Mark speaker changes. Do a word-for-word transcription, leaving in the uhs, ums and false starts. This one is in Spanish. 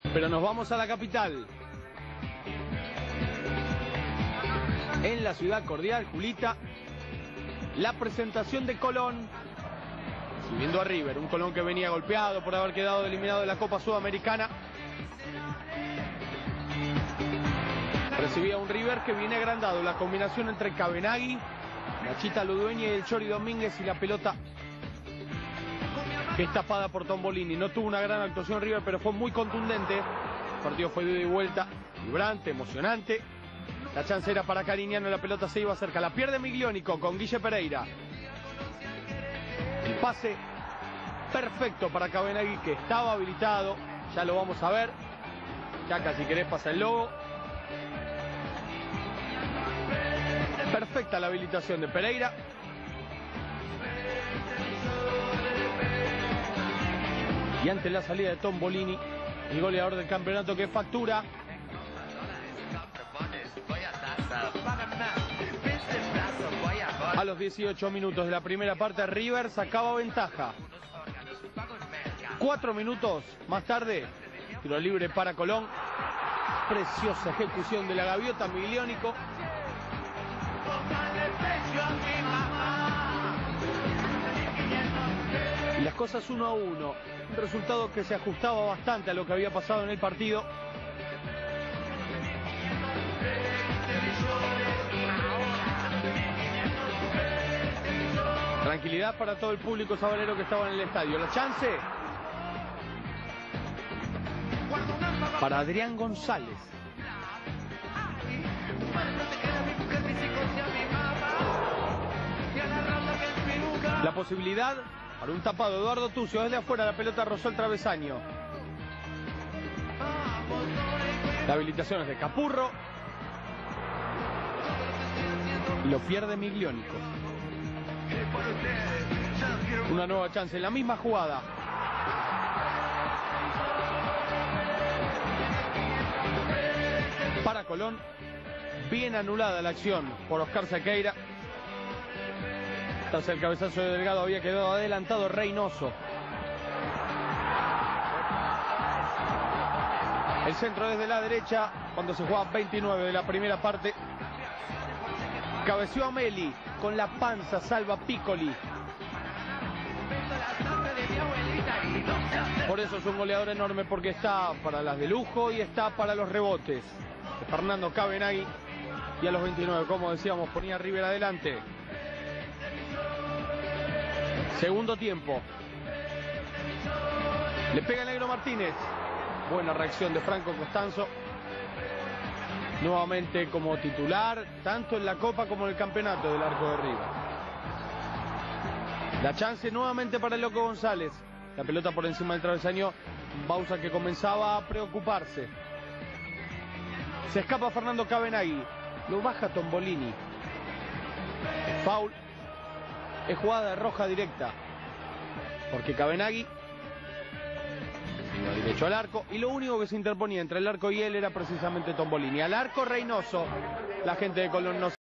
Speaker 1: Pero nos vamos a la capital. En la ciudad cordial, Julita, la presentación de Colón, subiendo a River, un Colón que venía golpeado por haber quedado eliminado de la Copa Sudamericana. Recibía un River que viene agrandado, la combinación entre Cabenagui, Nachita Ludueña y el Chori Domínguez, y la pelota que es tapada por Tombolini. No tuvo una gran actuación River, pero fue muy contundente. El partido fue de ida y vuelta, vibrante, emocionante. La chance era para Cariñano, la pelota se iba cerca. La pierde Migliónico con Guille Pereira. El pase perfecto para Cabenagui, que estaba habilitado. Ya lo vamos a ver. Chaca, si querés, pasa el logo. Perfecta la habilitación de Pereira. Y ante la salida de Tombolini, el goleador del campeonato que factura. A los dieciocho minutos de la primera parte, River sacaba ventaja. Cuatro minutos más tarde, tiro libre para Colón. Preciosa ejecución de la gaviota Migliónico. Y las cosas uno a uno. Un resultado que se ajustaba bastante a lo que había pasado en el partido. Tranquilidad para todo el público sabalero que estaba en el estadio. La chance para Adrián González. La posibilidad para un tapado Eduardo Tucio. Desde afuera la pelota rozó el travesaño. La habilitación es de Capurro. Y lo pierde Migliónico. Una nueva chance en la misma jugada. Para Colón. Bien anulada la acción por Oscar Sequeira. Tras el cabezazo de Delgado había quedado adelantado Reynoso. El centro desde la derecha cuando se juega veintinueve de la primera parte. Cabeció a Meli, con la panza salva Piccoli. Por eso es un goleador enorme, porque está para las de lujo y está para los rebotes. De Fernando Cabenagui. Y a los veintinueve, como decíamos, ponía a River adelante. Segundo tiempo. Le pega el negro Martínez. Buena reacción de Franco Costanzo. Nuevamente como titular, tanto en la Copa como en el campeonato del arco de River. La chance nuevamente para el Loco González. La pelota por encima del travesaño. Bausa que comenzaba a preocuparse. Se escapa Fernando Cabenagui. Lo baja Tombolini. Es foul. Es jugada de roja directa. Porque Cabenagui iba derecho al arco. Y lo único que se interponía entre el arco y él era precisamente Tombolini. Al arco Reynoso. La gente de Colón no